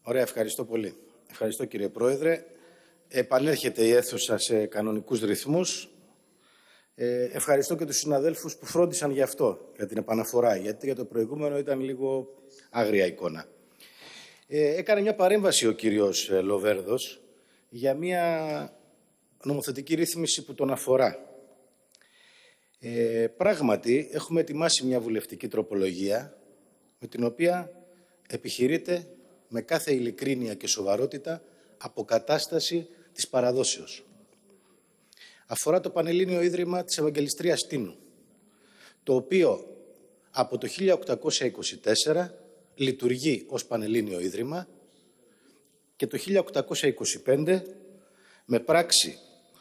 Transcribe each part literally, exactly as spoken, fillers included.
Ωραία, ευχαριστώ πολύ. Ευχαριστώ, κύριε Πρόεδρε. Επανέρχεται η αίθουσα σε κανονικούς ρυθμούς. Ε, ευχαριστώ και τους συναδέλφους που φρόντισαν γι' αυτό, για την επαναφορά, γιατί για το προηγούμενο ήταν λίγο άγρια εικόνα. Ε, έκανε μια παρέμβαση ο κύριος Λοβέρδος για μια νομοθετική ρύθμιση που τον αφορά. Ε, πράγματι, έχουμε ετοιμάσει μια βουλευτική τροπολογία με την οποία επιχειρείται με κάθε ειλικρίνεια και σοβαρότητα αποκατάσταση της παραδόσεως. Αφορά το Πανελλήνιο Ίδρυμα της Ευαγγελιστρίας Τίνου, το οποίο από το χίλια οκτακόσια είκοσι τέσσερα λειτουργεί ως Πανελλήνιο Ίδρυμα και το χίλια οκτακόσια είκοσι πέντε με πράξη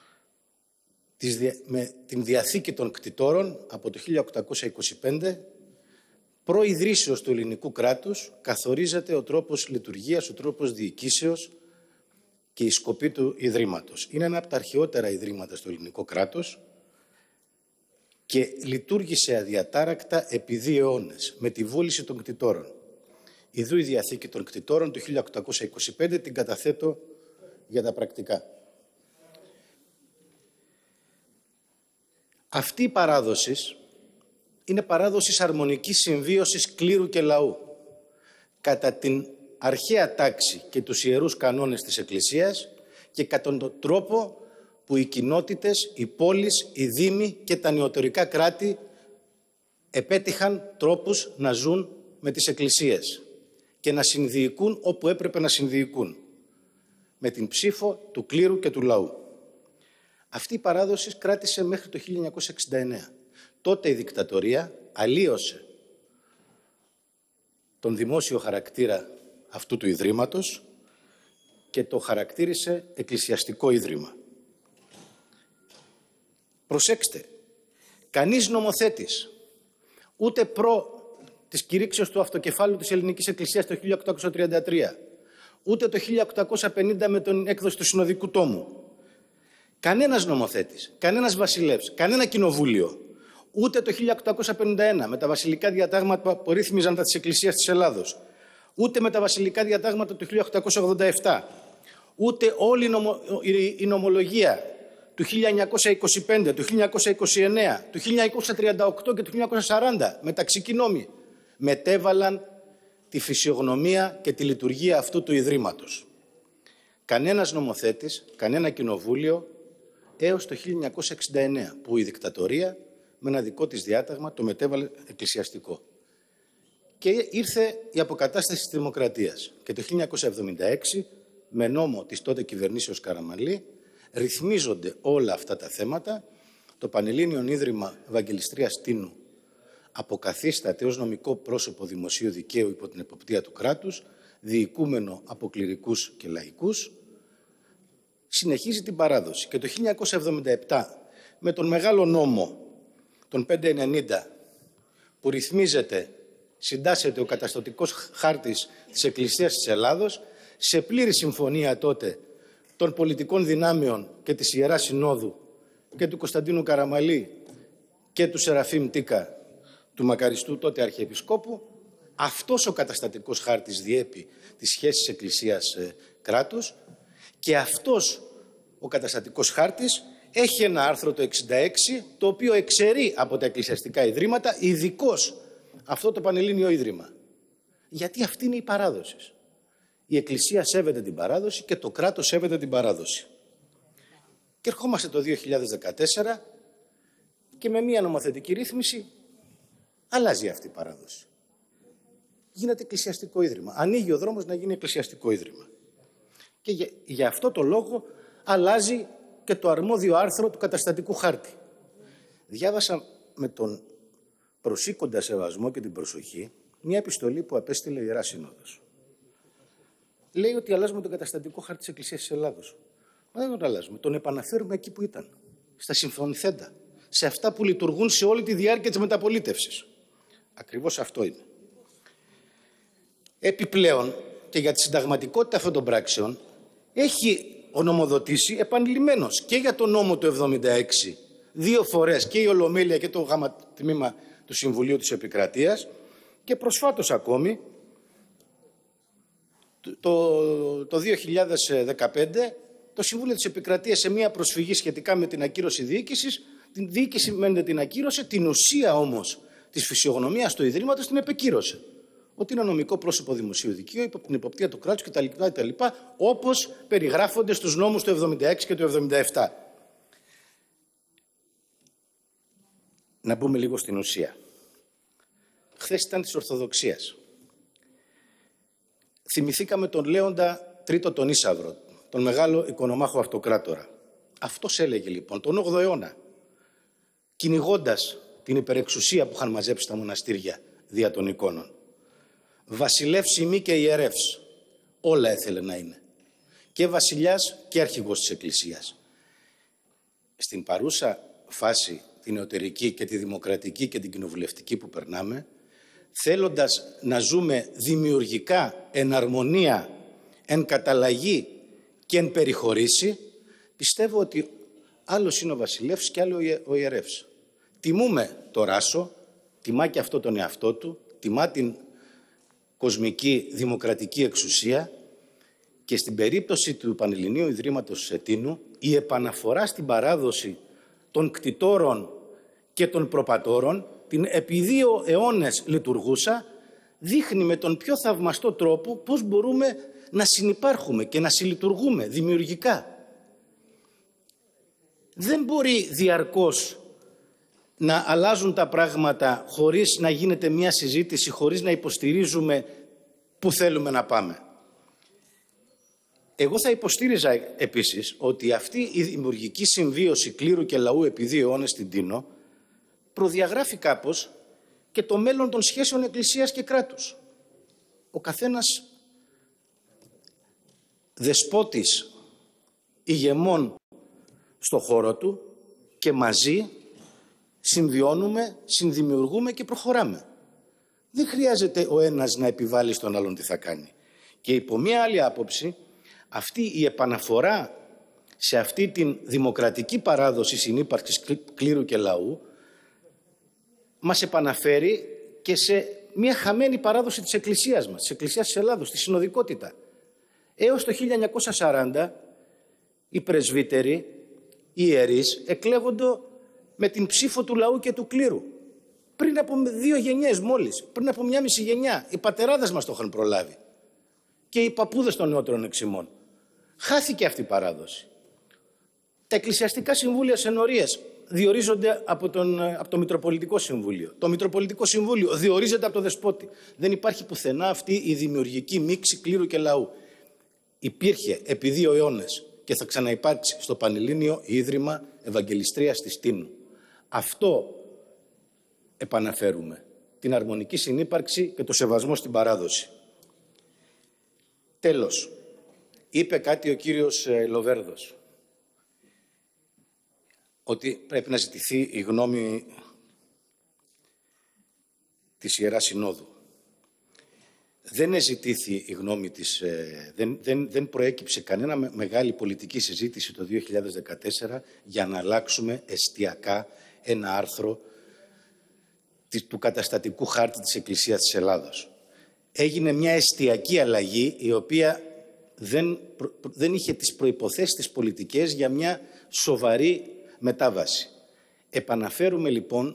με την Διαθήκη των Κτητόρων από το χίλια οκτακόσια είκοσι πέντε προειδρύσεως του ελληνικού κράτους καθορίζεται ο τρόπος λειτουργίας, ο τρόπος διοικήσεως και η σκοπή του Ιδρύματος. Είναι ένα από τα αρχαιότερα ιδρύματα στο ελληνικό κράτος και λειτουργήσε αδιατάρακτα επί δύο αιώνες με τη βούληση των κτητόρων. Ιδού η Διαθήκη των Κτητόρων του χίλια οκτακόσια είκοσι πέντε, την καταθέτω για τα πρακτικά. Αυτή η παράδοση είναι παράδοση αρμονικής συμβίωσης κλήρου και λαού κατά την αρχαία τάξη και τους ιερούς κανόνες της Εκκλησίας και κατά τον τρόπο που οι κοινότητες, οι πόλεις, οι δήμοι και τα νεωτερικά κράτη επέτυχαν τρόπους να ζουν με τις εκκλησίες και να συνδιοικούν όπου έπρεπε να συνδιοικούν, με την ψήφο του κλήρου και του λαού. Αυτή η παράδοση κράτησε μέχρι το χίλια εννιακόσια εξήντα εννέα. Τότε η δικτατορία αλλίωσε τον δημόσιο χαρακτήρα αυτού του Ιδρύματος και το χαρακτήρισε εκκλησιαστικό Ίδρυμα. Προσέξτε, κανείς νομοθέτης, ούτε προ της κηρύξεως του αυτοκεφάλου της Ελληνικής Εκκλησίας το χίλια οκτακόσια τριάντα τρία, ούτε το χίλια οκτακόσια πενήντα με την έκδοση του Συνοδικού Τόμου, κανένας νομοθέτης, κανένας βασιλεύς, κανένα κοινοβούλιο, ούτε το χίλια οκτακόσια πενήντα ένα με τα βασιλικά διατάγματα που ρύθμιζαν τα της Εκκλησίας της Ελλάδος, ούτε με τα βασιλικά διατάγματα του χίλια οκτακόσια ογδόντα επτά, ούτε όλη η, νομο, η, η νομολογία του χίλια εννιακόσια είκοσι πέντε, του χίλια εννιακόσια είκοσι εννέα, του χίλια εννιακόσια τριάντα οκτώ και του χίλια εννιακόσια σαράντα, μεταξικοί νόμοι, μετέβαλαν τη φυσιογνωμία και τη λειτουργία αυτού του Ιδρύματος. Κανένας νομοθέτης, κανένα κοινοβούλιο, έως το χίλια εννιακόσια εξήντα εννέα, που η δικτατορία με ένα δικό της διάταγμα το μετέβαλε εκκλησιαστικό. Και ήρθε η αποκατάσταση της δημοκρατίας. Και το χίλια εννιακόσια εβδομήντα έξι, με νόμο της τότε κυβερνήσεως Καραμανλή, ρυθμίζονται όλα αυτά τα θέματα. Το Πανελλήνιο Ίδρυμα Ευαγγελιστρίας Τίνου αποκαθίσταται ως νομικό πρόσωπο δημοσίου δικαίου υπό την εποπτεία του κράτους, διοικούμενο από κληρικούς και λαϊκούς, συνεχίζει την παράδοση. Και το χίλια εννιακόσια εβδομήντα επτά, με τον μεγάλο νόμο, τον πεντακόσια ενενήντα, που ρυθμίζεται, συντάσσεται ο καταστατικός χάρτης της Εκκλησίας της Ελλάδος, σε πλήρη συμφωνία τότε των πολιτικών δυνάμεων και της Ιεράς Συνόδου και του Κωνσταντίνου Καραμαλή και του Σεραφείμ Τίκα, του μακαριστού τότε Αρχιεπισκόπου, αυτός ο καταστατικός χάρτης διέπει τις σχέσεις Εκκλησίας-κράτους και αυτός ο καταστατικός χάρτης έχει ένα άρθρο το εξήντα έξι, το οποίο εξαιρεί από τα εκκλησιαστικά ιδρύματα ειδικώς αυτό το Πανελλήνιο Ίδρυμα. Γιατί αυτή είναι η παράδοση. Η Εκκλησία σέβεται την παράδοση και το κράτος σέβεται την παράδοση. Και ερχόμαστε το δύο χιλιάδες δεκατέσσερα και με μία νομοθετική ρύθμιση αλλάζει αυτή η παράδοση. Γίνεται εκκλησιαστικό ίδρυμα. Ανοίγει ο δρόμος να γίνει εκκλησιαστικό ίδρυμα. Και για, για αυτό το λόγο αλλάζει και το αρμόδιο άρθρο του καταστατικού χάρτη. Διάβασα με τον προσήκοντα σεβασμό και την προσοχή μια επιστολή που απέστειλε η Ιερά Σύνοδος. Λέει ότι αλλάζουμε τον καταστατικό χάρτη της Εκκλησίας της Ελλάδος. Μα δεν τον αλλάζουμε, τον επαναφέρουμε εκεί που ήταν, στα συμφωνηθέντα, σε αυτά που λειτουργούν σε όλη τη διάρκεια της μεταπολίτευσης. Ακριβώς αυτό είναι. Επιπλέον, και για τη συνταγματικότητα αυτών των πράξεων, έχει ονομοδοτήσει επανειλημμένος και για τον νόμο του εβδομήντα έξι, δύο φορές, και η Ολομέλεια και το γάμα τμήμα του Συμβουλίου της Επικρατείας, και προσφάτως ακόμη Το, το δύο χιλιάδες δεκαπέντε το Συμβούλιο της Επικρατείας σε μια προσφυγή σχετικά με την ακύρωση διοίκησης, την διοίκηση μένετε την ακύρωσε, την ουσία όμως της φυσιογνωμίας του Ιδρύματος την επεκύρωσε. Ότι είναι νομικό πρόσωπο δημοσίου δικαίου, υπό την υποπτία του κράτους κτλ. κτλ όπως περιγράφονται στους νόμους του εβδομήντα έξι και του εβδομήντα επτά. Να μπούμε λίγο στην ουσία. Χθες ήταν της Ορθοδοξίας. Θυμηθήκαμε τον Λέοντα Τρίτο τον Ίσαυρο, τον μεγάλο οικονομάχο αυτοκράτορα. Αυτός έλεγε λοιπόν τον όγδοο αιώνα, κυνηγώντας την υπερεξουσία που είχαν μαζέψει τα μοναστήρια δια των εικόνων. Βασιλεύς ημί και ιερεύς, όλα έθελε να είναι. Και βασιλιάς και αρχηγός της Εκκλησίας. Στην παρούσα φάση, την νεωτερική και τη δημοκρατική και την κοινοβουλευτική που περνάμε, θέλοντας να ζούμε δημιουργικά, εν αρμονία, εν καταλλαγή και εν περιχωρήσει, πιστεύω ότι άλλος είναι ο βασιλεύς και άλλο ο ιερεύς. Τιμούμε το Ράσο, τιμά και αυτό τον εαυτό του, τιμά την κοσμική δημοκρατική εξουσία και στην περίπτωση του Πανελληνίου Ιδρύματος Ετίνου η επαναφορά στην παράδοση των κτητόρων και των προπατόρων, την επί δύο αιώνες λειτουργούσα, δείχνει με τον πιο θαυμαστό τρόπο πώς μπορούμε να συνυπάρχουμε και να συλλειτουργούμε δημιουργικά. Δεν μπορεί διαρκώς να αλλάζουν τα πράγματα χωρίς να γίνεται μια συζήτηση, χωρίς να υποστηρίζουμε που θέλουμε να πάμε. Εγώ θα υποστήριζα επίσης ότι αυτή η δημιουργική συμβίωση κλήρου και λαού επί δύο αιώνες στην Τίνο προδιαγράφει κάπως και το μέλλον των σχέσεων εκκλησίας και κράτους. Ο καθένας δεσπότης ηγεμών στο χώρο του και μαζί συμβιώνουμε, συνδημιουργούμε και προχωράμε. Δεν χρειάζεται ο ένας να επιβάλλει στον άλλον τι θα κάνει. Και υπό μία άλλη άποψη, αυτή η επαναφορά σε αυτή την δημοκρατική παράδοση συνύπαρξης κλήρου και λαού μας επαναφέρει και σε μια χαμένη παράδοση της Εκκλησίας μας, της Εκκλησίας της Ελλάδος, τη συνοδικότητα. Έως το χίλια εννιακόσια σαράντα οι πρεσβύτεροι, οι ιερείς, εκλέγονται με την ψήφο του λαού και του κλήρου. Πριν από δύο γενιές μόλις, πριν από μια μισή γενιά, οι πατεράδες μας το είχαν προλάβει. Και οι παππούδες των νεότερων εξημών. Χάθηκε αυτή η παράδοση. Τα εκκλησιαστικά συμβούλια σενωρίες διορίζονται από, τον, από το Μητροπολιτικό Συμβούλιο. Το Μητροπολιτικό Συμβούλιο διορίζεται από το Δεσπότη. Δεν υπάρχει πουθενά αυτή η δημιουργική μίξη κλήρου και λαού. Υπήρχε επί δύο αιώνες και θα ξαναυπάρξει στο Πανελλήνιο Ίδρυμα Ευαγγελιστρίας της Τίνου. Αυτό επαναφέρουμε. Την αρμονική συνύπαρξη και το σεβασμό στην παράδοση. Τέλος, είπε κάτι ο κύριος Λοβέρδος, ότι πρέπει να ζητηθεί η γνώμη της Ιεράς Συνόδου. Δεν ζητήθη η γνώμη της, δεν, δεν, δεν προέκυψε κανένα μεγάλη πολιτική συζήτηση το δύο χιλιάδες δεκατέσσερα για να αλλάξουμε εστιακά ένα άρθρο του καταστατικού χάρτη της Εκκλησίας της Ελλάδος. Έγινε μια εστιακή αλλαγή η οποία δεν, δεν είχε τις προϋποθέσεις τις πολιτικές για μια σοβαρή μετάβαση. Επαναφέρουμε λοιπόν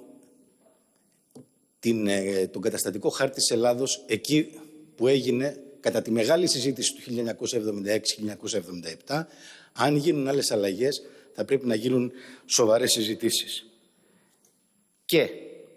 την, τον καταστατικό χάρτη της Ελλάδος εκεί που έγινε κατά τη μεγάλη συζήτηση του χίλια εννιακόσια εβδομήντα έξι χίλια εννιακόσια εβδομήντα επτά. Αν γίνουν άλλες αλλαγές θα πρέπει να γίνουν σοβαρές συζητήσεις. Και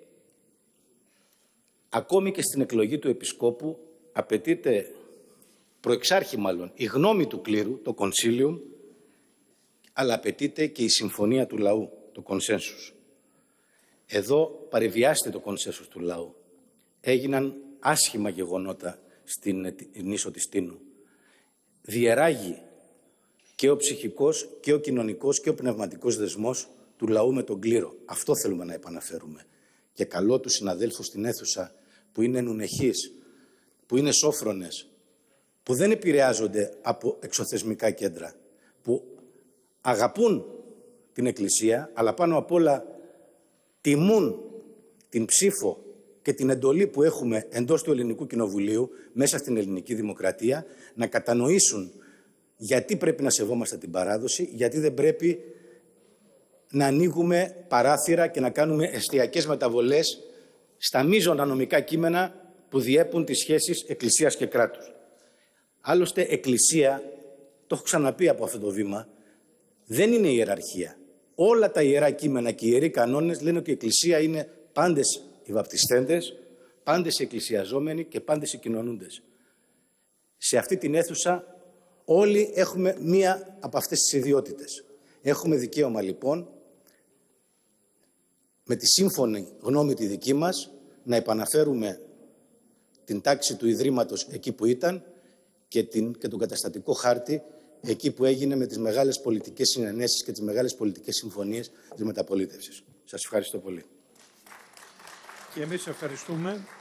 ακόμη και στην εκλογή του Επισκόπου απαιτείται προεξάρχη μάλλον η γνώμη του κλήρου, το Concilium, αλλά απαιτείται και η συμφωνία του λαού, το consensus. Εδώ παρεβιάστε το consensus του λαού. Έγιναν άσχημα γεγονότα στην νήσο της Τίνου. Διεράγει και ο ψυχικός και ο κοινωνικός και ο πνευματικός δεσμός του λαού με τον κλήρο. Αυτό θέλουμε να επαναφέρουμε. Και καλώ τους συναδέλφους στην αίθουσα που είναι νουνεχείς, που είναι σόφρονες, που δεν επηρεάζονται από εξωθεσμικά κέντρα, που αγαπούν την Εκκλησία, αλλά πάνω απ' όλα τιμούν την ψήφο και την εντολή που έχουμε εντός του Ελληνικού Κοινοβουλίου, μέσα στην ελληνική δημοκρατία, να κατανοήσουν γιατί πρέπει να σεβόμαστε την παράδοση, γιατί δεν πρέπει να ανοίγουμε παράθυρα και να κάνουμε εστιακές μεταβολές στα μείζωνα νομικά κείμενα που διέπουν τις σχέσεις Εκκλησίας και κράτους. Άλλωστε, Εκκλησία, το έχω ξαναπεί από αυτό το βήμα, δεν είναι ιεραρχία. Όλα τα ιερά κείμενα και οι ιεροί κανόνες λένε ότι η Εκκλησία είναι πάντες οι βαπτιστέντες, πάντες οι εκκλησιαζόμενοι και πάντες οι κοινωνούντες. Σε αυτή την αίθουσα όλοι έχουμε μία από αυτές τις ιδιότητες. Έχουμε δικαίωμα λοιπόν, με τη σύμφωνη γνώμη τη δική μας, να επαναφέρουμε την τάξη του Ιδρύματος εκεί που ήταν και, την, και τον καταστατικό χάρτη εκεί που έγινε με τις μεγάλες πολιτικές συνενέσεις και τις μεγάλες πολιτικές συμφωνίες της μεταπολίτευσης. Σας ευχαριστώ πολύ. Και εμείς ευχαριστούμε.